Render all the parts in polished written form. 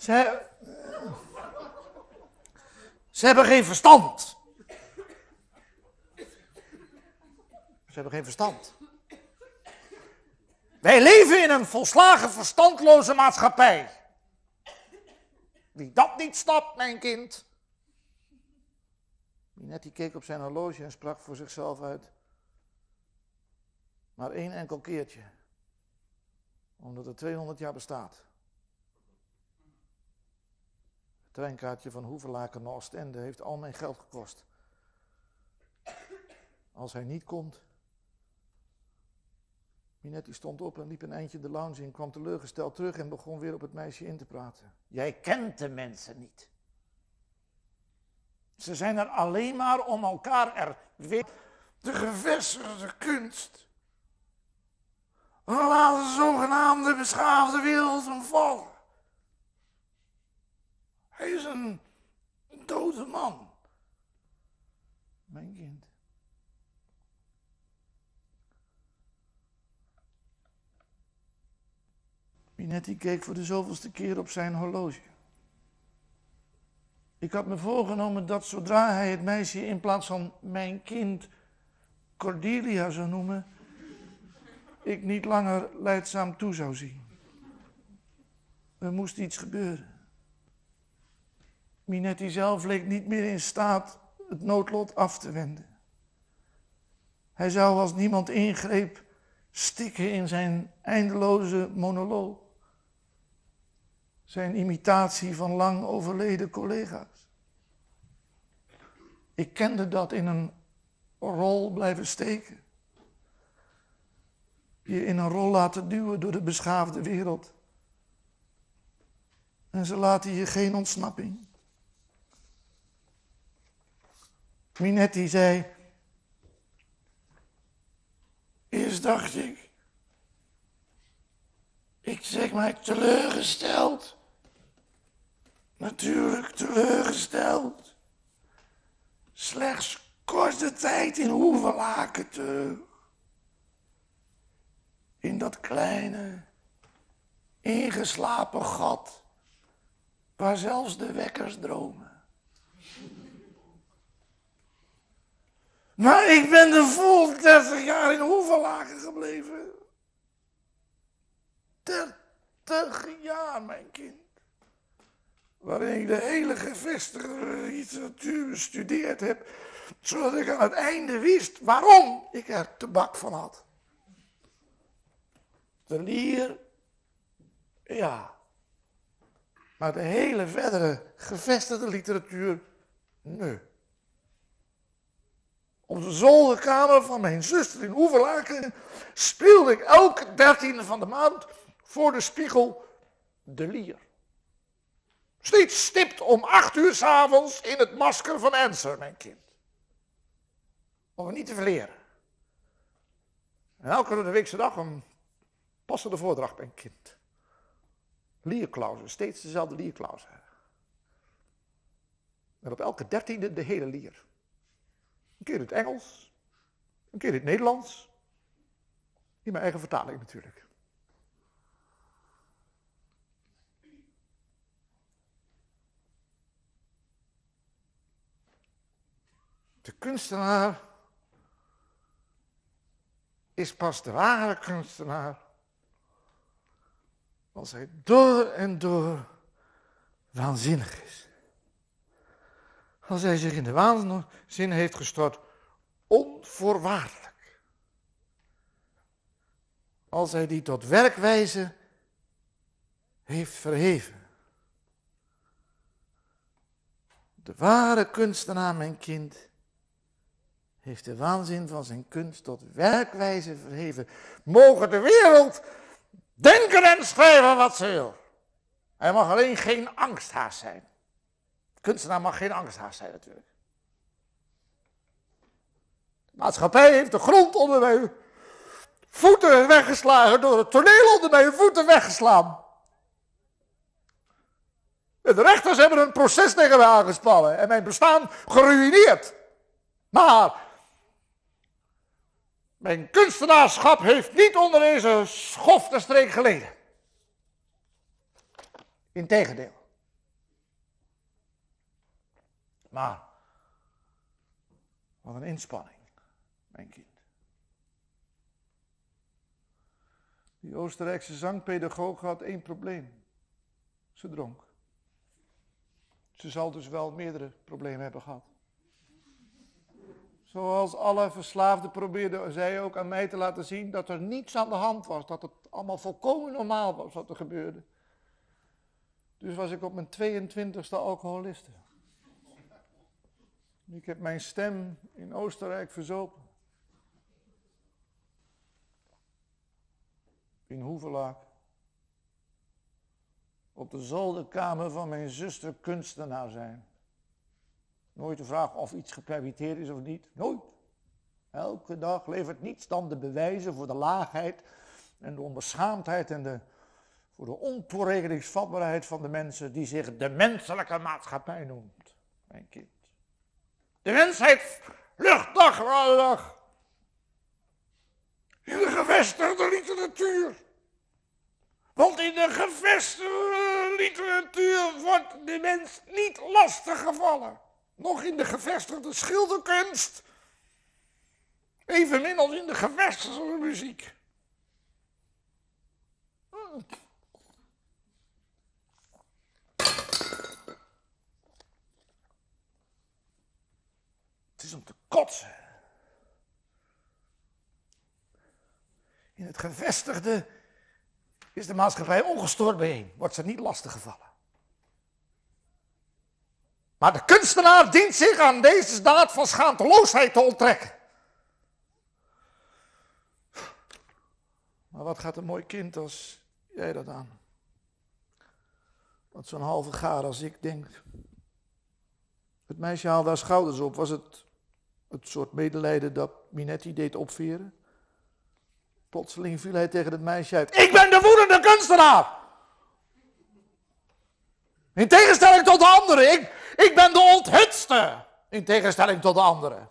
Ze hebben geen verstand. Ze hebben geen verstand. Wij leven in een volslagen verstandloze maatschappij. Wie dat niet snapt, mijn kind. Minetti keek op zijn horloge en sprak voor zichzelf uit. Maar 1 enkel keertje. Omdat het 200 jaar bestaat. Het treinkaartje van Hoevelaken naar Oostende heeft al mijn geld gekost. Als hij niet komt. Minetti stond op en liep een eindje de lounge in, kwam teleurgesteld terug en begon weer op het meisje in te praten. Jij kent de mensen niet. Ze zijn er alleen maar om elkaar weer. De gevestigde kunst. Laat de zogenaamde beschaafde wereld hem vallen. Hij is een dode man. Mijn kind. Minetti keek voor de zoveelste keer op zijn horloge. Ik had me voorgenomen dat zodra hij het meisje in plaats van mijn kind Cordelia zou noemen, ik niet langer lijdzaam toe zou zien. Er moest iets gebeuren. Minetti zelf leek niet meer in staat het noodlot af te wenden. Hij zou, als niemand ingreep, stikken in zijn eindeloze monoloog. Zijn imitatie van lang overleden collega's. Ik kende dat in een rol blijven steken. Je in een rol laten duwen door de beschaafde wereld. En ze laten je geen ontsnapping. Minetti zei, eerst dacht ik zeg maar teleurgesteld. Natuurlijk teleurgesteld. Slechts korte tijd in Hoevelaken terug. In dat kleine, ingeslapen gat, waar zelfs de wekkers dromen. Maar ik ben de vol 30 jaar in Hoevelaken gebleven. 30 jaar, mijn kind. Waarin ik de hele gevestigde literatuur bestudeerd heb, zodat ik aan het einde wist waarom ik er tabak van had. De lier, ja. Maar de hele verdere gevestigde literatuur, nee. Op de zolderkamer van mijn zuster in Hoevelaken speelde ik elke 13e van de maand voor de spiegel de lier. Steeds stipt om 8 uur 's avonds in het masker van Ensor, mijn kind. Om het niet te verleren. En elke door de weekse dag een passende voordracht, mijn kind. Lierklauzen, steeds dezelfde lierklauzen. En op elke 13e de hele lier. Een keer in het Engels, een keer in het Nederlands. In mijn eigen vertaling natuurlijk. De kunstenaar is pas de ware kunstenaar als hij door en door waanzinnig is. Als hij zich in de waanzin heeft gestort, onvoorwaardelijk. Als hij die tot werkwijze heeft verheven. De ware kunstenaar, mijn kind, heeft de waanzin van zijn kunst tot werkwijze verheven. Mogen de wereld denken en schrijven wat ze wil. Hij mag alleen geen angsthaas zijn. De kunstenaar mag geen angsthaas zijn natuurlijk. De maatschappij heeft de grond onder mijn voeten weggeslagen, door het toneel onder mijn voeten weggeslaan. En de rechters hebben een proces tegen mij aangespannen en mijn bestaan geruïneerd. Maar mijn kunstenaarschap heeft niet onder deze schofte streek geleden. Integendeel. Maar, wat een inspanning, mijn kind. Die Oostenrijkse zangpedagoog had 1 probleem. Ze dronk. Ze zal dus wel meerdere problemen hebben gehad. Zoals alle verslaafden probeerde zij ook aan mij te laten zien dat er niets aan de hand was. Dat het allemaal volkomen normaal was wat er gebeurde. Dus was ik op mijn 22e alcoholiste. Ik heb mijn stem in Oostenrijk verzopen. In Hoevelaak. Op de zolderkamer van mijn zuster kunstenaar zijn. Nooit de vraag of iets gepermitteerd is of niet. Nooit. Elke dag levert niets dan de bewijzen voor de laagheid en de onbeschaamdheid en voor de ontoerekeningsvatbaarheid van de mensen die zich de menselijke maatschappij noemt. Mijn kind. De mensheid lucht dag voor alle dag. In de gevestigde literatuur. Want in de gevestigde literatuur wordt de mens niet lastiggevallen. Nog in de gevestigde schilderkunst. Evenmin als in de gevestigde muziek. Het is om te kotsen. In het gevestigde is de maatschappij ongestoord bijeen. Wordt ze niet lastiggevallen. Maar de kunstenaar dient zich aan deze daad van schaamteloosheid te onttrekken. Maar wat gaat een mooi kind als jij dat aan? Wat zo'n halve gaar als ik denkt. Het meisje haalde haar schouders op. Was het soort medelijden dat Minetti deed opveren? Plotseling viel hij tegen het meisje uit. Ik ben de woedende kunstenaar! In tegenstelling tot de anderen. Ik ben de onthutste. In tegenstelling tot de anderen.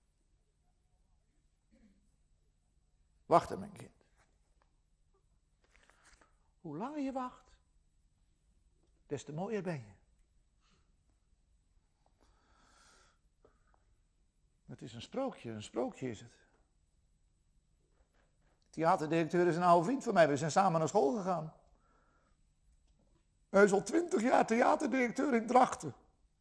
Wacht mijn kind. Hoe langer je wacht, des te mooier ben je. Het is een sprookje is het. De theaterdirecteur is een oude vriend van mij, we zijn samen naar school gegaan. Hij is al 20 jaar theaterdirecteur in Drachten.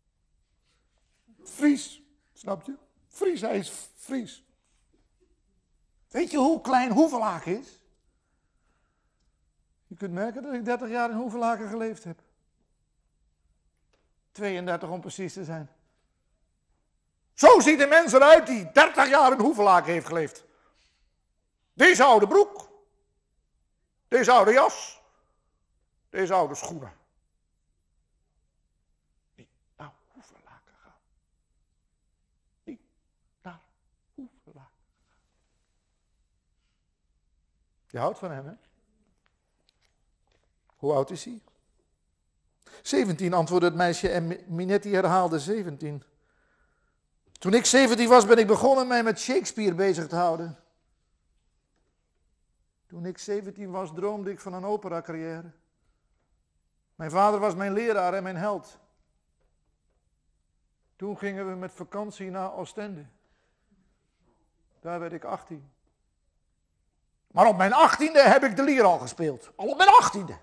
Fries, snap je? Fries, hij is Fries. Weet je hoe klein Hoevelaken is? Je kunt merken dat ik 30 jaar in Hoevelaken geleefd heb. 32 om precies te zijn. Zo ziet de mens eruit die 30 jaar in Hoevelaken heeft geleefd. Deze oude broek. Deze oude jas. Deze oude schoenen. Niet naar Hoevelaken gaan. Niet naar Hoevelaken. Je houdt van hem, hè? Hoe oud is hij? 17, antwoordde het meisje en Minetti herhaalde 17. Toen ik 17 was, ben ik begonnen mij met Shakespeare bezig te houden. Toen ik 17 was, droomde ik van een operacarrière. Mijn vader was mijn leraar en mijn held. Toen gingen we met vakantie naar Oostende. Daar werd ik 18. Maar op mijn 18e heb ik de lier al gespeeld. Al op mijn 18e.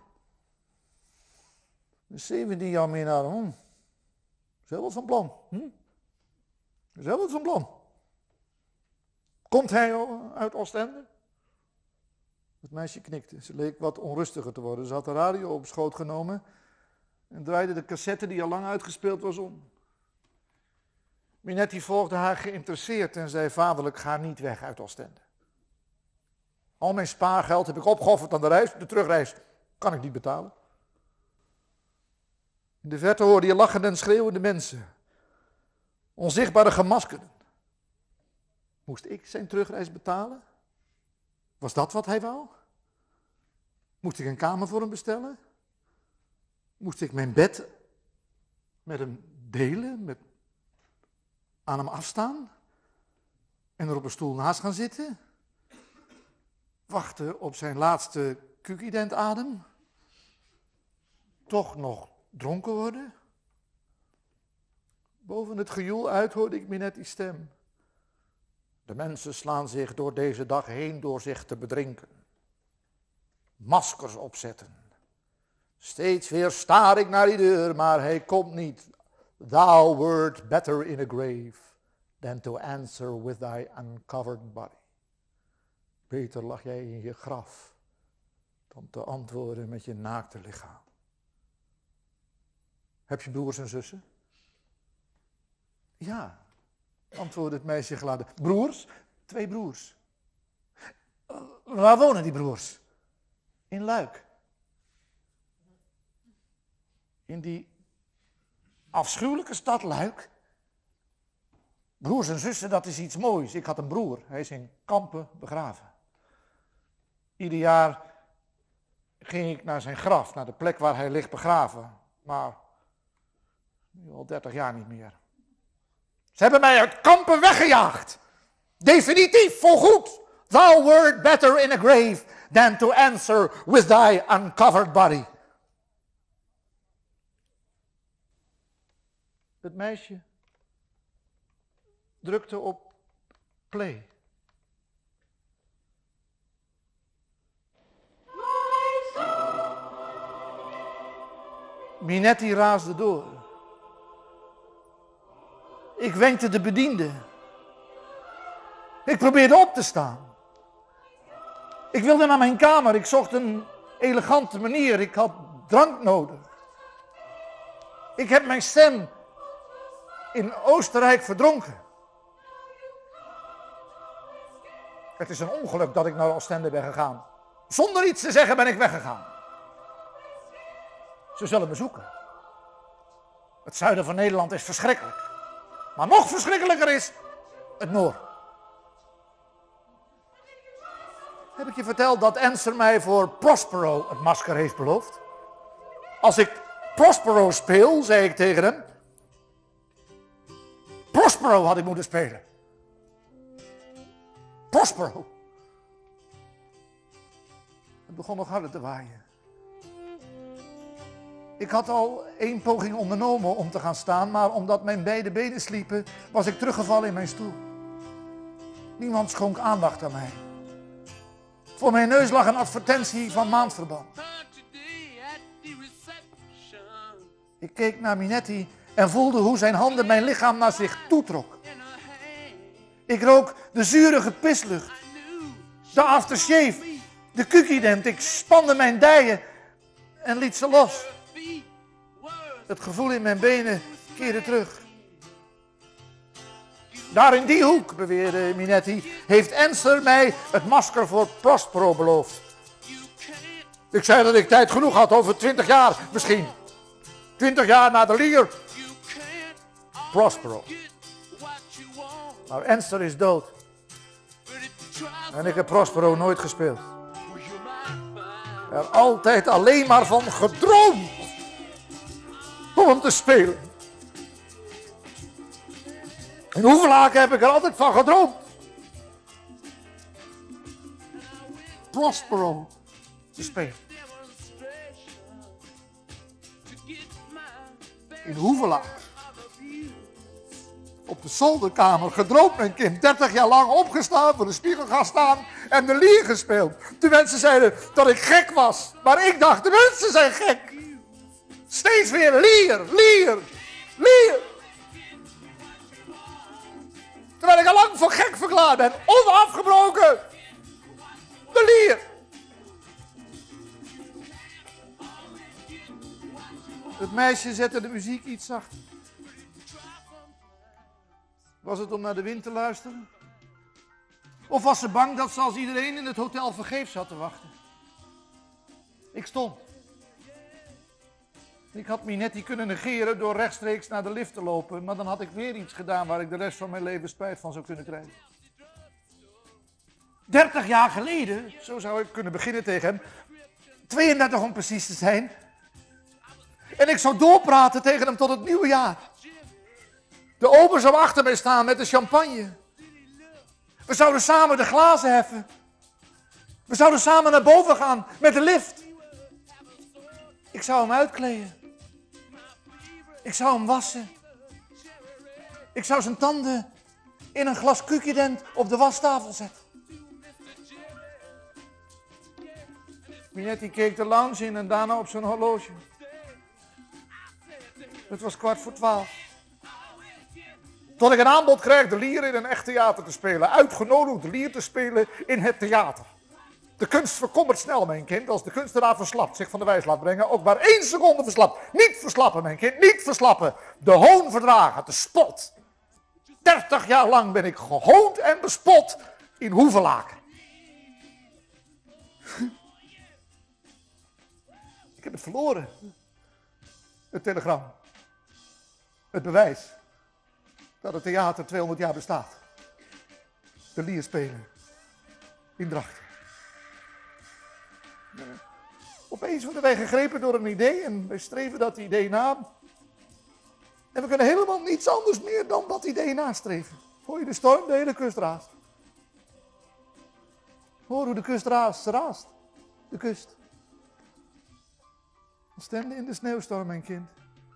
Dus 17 jaar meer naar de is heel wat van plan. Is heel wat van plan. Komt hij uit Oostende? Het meisje knikte. Ze leek wat onrustiger te worden. Ze had de radio op schoot genomen en draaide de cassette die al lang uitgespeeld was om. Minetti volgde haar geïnteresseerd en zei vaderlijk, ga niet weg uit Oostende. Al mijn spaargeld heb ik opgeofferd aan de reis. De terugreis kan ik niet betalen. In de verte hoorde je lachende en schreeuwende mensen. Onzichtbare gemaskerden. Moest ik zijn terugreis betalen? Was dat wat hij wou? Moest ik een kamer voor hem bestellen? Moest ik mijn bed met hem delen? Aan hem afstaan? En er op een stoel naast gaan zitten? Wachten op zijn laatste Q-ident-adem? Toch nog dronken worden? Boven het gejoel uit hoorde ik Minetti's stem. De mensen slaan zich door deze dag heen door zich te bedrinken. Maskers opzetten. Steeds weer staar ik naar die deur, maar hij komt niet. Thou wert better in a grave than to answer with thy uncovered body. Beter lag jij in je graf dan te antwoorden met je naakte lichaam. Heb je broers en zussen? Ja, antwoordde het meisje geladen. Broers? 2 broers. Waar wonen die broers? In Luik. In die afschuwelijke stad Luik. Broers en zussen, dat is iets moois. Ik had een broer, hij is in Kampen begraven. Ieder jaar ging ik naar zijn graf, naar de plek waar hij ligt begraven. Maar nu al 30 jaar niet meer. Ze hebben mij uit Kampen weggejaagd. Definitief, voorgoed. Thou wert better in a grave than to answer with thy uncovered body. Het meisje drukte op play. Minetti raasde door. Ik wenkte de bediende. Ik probeerde op te staan. Ik wilde naar mijn kamer. Ik zocht een elegante manier. Ik had drank nodig. Ik heb mijn stem in Oostenrijk verdronken. Het is een ongeluk dat ik naar Oostende ben gegaan. Zonder iets te zeggen ben ik weggegaan. Ze zullen me zoeken. Het zuiden van Nederland is verschrikkelijk. Maar nog verschrikkelijker is het noorden. Heb ik je verteld dat Enser mij voor Prospero het masker heeft beloofd? Als ik Prospero speel, zei ik tegen hem. Prospero had ik moeten spelen. Prospero. Het begon nog harder te waaien. Ik had al 1 poging ondernomen om te gaan staan, maar omdat mijn beide benen sliepen, was ik teruggevallen in mijn stoel. Niemand schonk aandacht aan mij. Voor mijn neus lag een advertentie van Maandverband. Ik keek naar Minetti en voelde hoe zijn handen mijn lichaam naar zich toetrok. Ik rook de zurige pislucht, de aftershave, de kukident. Ik spande mijn dijen en liet ze los. Het gevoel in mijn benen keerde terug. Daar in die hoek, beweerde Minetti, heeft Enser mij het masker voor Prospero beloofd. Ik zei dat ik tijd genoeg had, over 20 jaar misschien. 20 jaar na de lier. Prospero. Maar Enser is dood. En ik heb Prospero nooit gespeeld. Er altijd alleen maar van gedroomd om hem te spelen. In Hoevelaken heb ik er altijd van gedroomd. Prospero te spelen. In Hoevelaken. Op de zolderkamer gedroomd mijn kind. 30 jaar lang opgestaan, voor de spiegel gaan staan en de lier gespeeld. De mensen zeiden dat ik gek was. Maar ik dacht, de mensen zijn gek. Steeds weer lier, lier, lier. Terwijl ik al lang voor gek verklaard ben. Onafgebroken. De lier. Het meisje zette de muziek iets zachter. Was het om naar de wind te luisteren? Of was ze bang dat ze als iedereen in het hotel vergeefs zat te wachten? Ik stond. Ik had Minetti kunnen negeren door rechtstreeks naar de lift te lopen, maar dan had ik weer iets gedaan waar ik de rest van mijn leven spijt van zou kunnen krijgen. 30 jaar geleden, zo zou ik kunnen beginnen tegen hem, 32 om precies te zijn, en ik zou doorpraten tegen hem tot het nieuwe jaar. De ober zou achter mij staan met de champagne. We zouden samen de glazen heffen. We zouden samen naar boven gaan met de lift. Ik zou hem uitkleden. Ik zou hem wassen. Ik zou zijn tanden in een glas kukjedent op de wastafel zetten. Minetti keek de lounge in en daarna op zijn horloge. Het was 11:15. Tot ik een aanbod kreeg de Lier in een echt theater te spelen. Uitgenodigd de Lier te spelen in het theater. De kunst verkommert snel, mijn kind, als de kunstenaar verslapt, zich van de wijs laat brengen. Ook maar 1 seconde verslapt. Niet verslappen, mijn kind, niet verslappen. De hoon verdragen, de spot. 30 jaar lang ben ik gehoond en bespot in Hoevelaken. Ik heb het verloren. Het telegram. Het bewijs dat het theater 200 jaar bestaat. De Lier spelen in Drachten. Opeens worden wij gegrepen door een idee en wij streven dat idee na. En we kunnen helemaal niets anders meer dan dat idee nastreven. Hoor je de storm? De hele kust raast. Hoor hoe de kust raast. Ze raast. De kust. Oostende in de sneeuwstorm, mijn kind.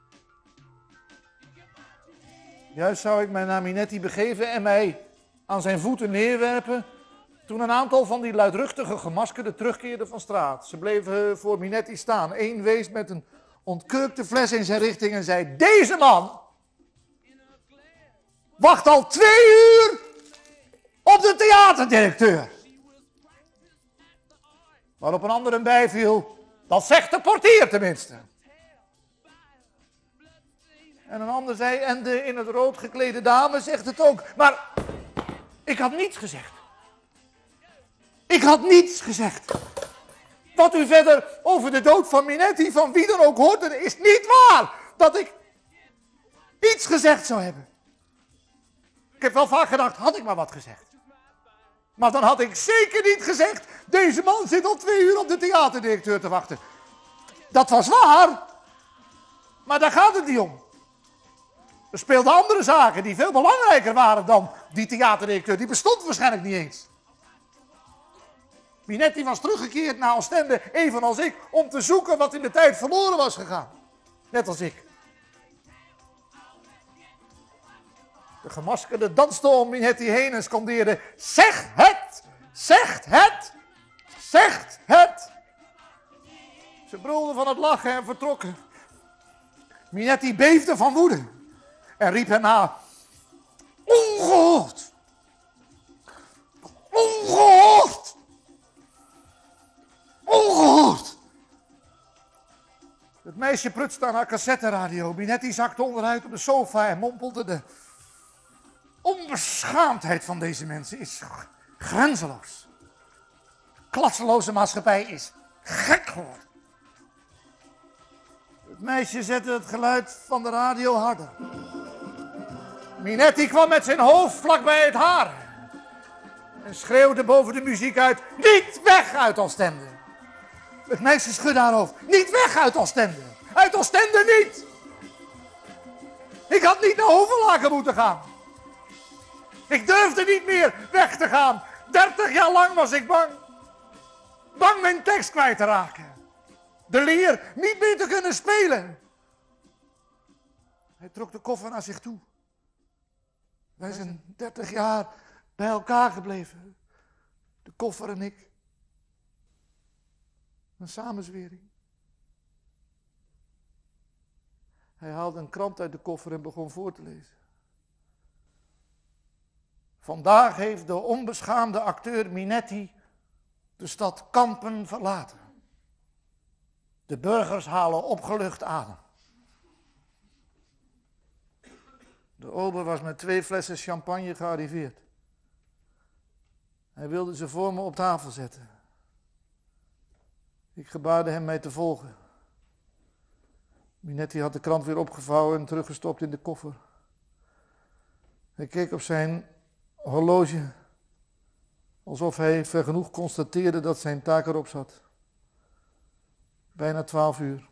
Juist zou ik mij naar Minetti begeven en mij aan zijn voeten neerwerpen, toen een aantal van die luidruchtige gemaskerden terugkeerden van straat. Ze bleven voor Minetti staan. Eén wees met een ontkurkte fles in zijn richting en zei: deze man wacht al 2 uur op de theaterdirecteur. Waarop een ander hem bijviel: dat zegt de portier tenminste. En een ander zei: en de in het rood geklede dame zegt het ook. Maar ik had niets gezegd. Ik had niets gezegd. Wat u verder over de dood van Minetti, van wie dan ook hoorde, is niet waar. Dat ik iets gezegd zou hebben. Ik heb wel vaak gedacht, had ik maar wat gezegd. Maar dan had ik zeker niet gezegd: deze man zit al 2 uur op de theaterdirecteur te wachten. Dat was waar. Maar daar gaat het niet om. Er speelden andere zaken die veel belangrijker waren dan die theaterdirecteur. Die bestond waarschijnlijk niet eens. Minetti was teruggekeerd naar Oostende, evenals ik, om te zoeken wat in de tijd verloren was gegaan. Net als ik. De gemaskerde dansten om Minetti heen en scandeerden: zeg het! Zegt het! Zegt het! Ze brulden van het lachen en vertrokken. Minetti beefde van woede en riep hen na: ongehoord! Ongehoord! Ongehoord! Het meisje prutste aan haar cassetteradio. Minetti zakte onderuit op de sofa en mompelde: de onbeschaamdheid van deze mensen is grenzeloos. De klasseloze maatschappij is gek geworden. Het meisje zette het geluid van de radio harder. Minetti kwam met zijn hoofd vlak bij het haar en schreeuwde boven de muziek uit: niet weg uit Oostende! Het meisje schudde haar hoofd: niet weg uit Oostende! Uit Oostende niet! Ik had niet naar Hoevelaken moeten gaan. Ik durfde niet meer weg te gaan. 30 jaar lang was ik bang. Bang mijn tekst kwijt te raken. De Lier niet meer te kunnen spelen. Hij trok de koffer naar zich toe. Wij zijn 30 jaar bij elkaar gebleven. De koffer en ik. Een samenzwering. Hij haalde een krant uit de koffer en begon voor te lezen. Vandaag heeft de onbeschaamde acteur Minetti de stad Kampen verlaten. De burgers halen opgelucht adem. De ober was met 2 flessen champagne gearriveerd. Hij wilde ze voor me op tafel zetten. Ik gebaarde hem mij te volgen. Minetti had de krant weer opgevouwen en teruggestopt in de koffer. Hij keek op zijn horloge, alsof hij vergenoegd constateerde dat zijn taak erop zat. Bijna 12 uur.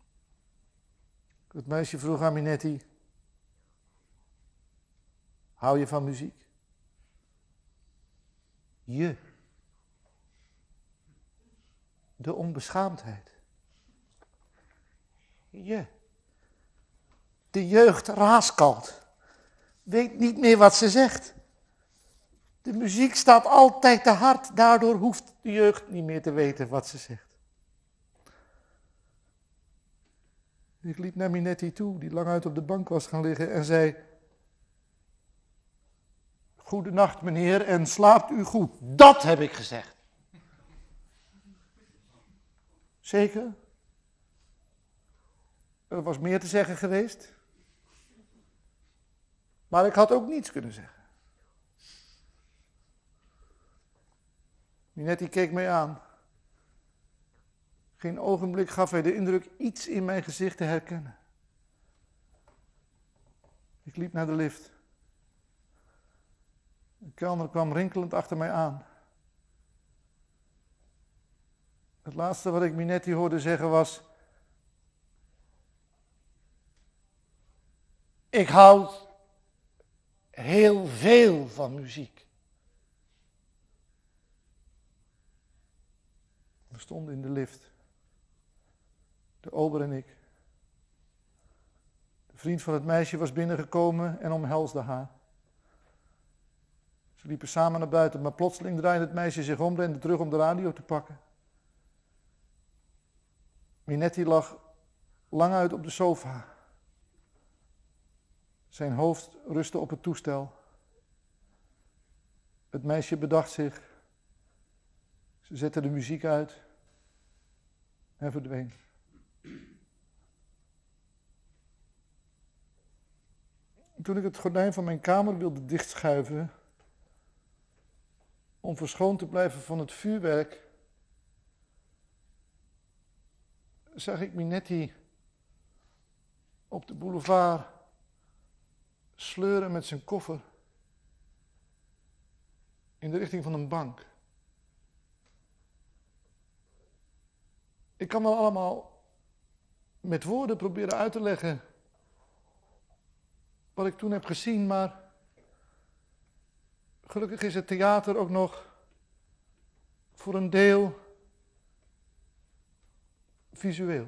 Het meisje vroeg aan Minetti: hou je van muziek? Je. De onbeschaamdheid. Je. De jeugd raaskalt. weet niet meer wat ze zegt. De muziek staat altijd te hard, daardoor hoeft de jeugd niet meer te weten wat ze zegt. Ik liep naar Minetti toe, die lang uit op de bank was gaan liggen en zei: "Goedenacht meneer en slaapt u goed." Dat heb ik gezegd. Zeker? Er was meer te zeggen geweest. Maar ik had ook niets kunnen zeggen. Minetti keek mij aan. Geen ogenblik gaf hij de indruk iets in mijn gezicht te herkennen. Ik liep naar de lift. De kelner kwam rinkelend achter mij aan. Het laatste wat ik Minetti hoorde zeggen was: "Ik hou heel veel van muziek." We stonden in de lift. De ober en ik. De vriend van het meisje was binnengekomen en omhelsde haar. Ze liepen samen naar buiten, maar plotseling draaide het meisje zich om, rende terug om de radio te pakken. Minetti lag lang uit op de sofa. Zijn hoofd rustte op het toestel. Het meisje bedacht zich. Ze zette de muziek uit en verdween. Toen ik het gordijn van mijn kamer wilde dichtschuiven, om verschoond te blijven van het vuurwerk, zag ik Minetti op de boulevard sleuren met zijn koffer in de richting van een bank. Ik kan wel allemaal met woorden proberen uit te leggen wat ik toen heb gezien, maar gelukkig is het theater ook nog voor een deel visueel.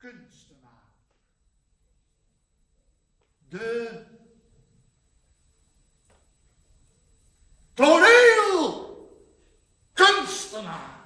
kunstenaar. De toneelkunstenaar.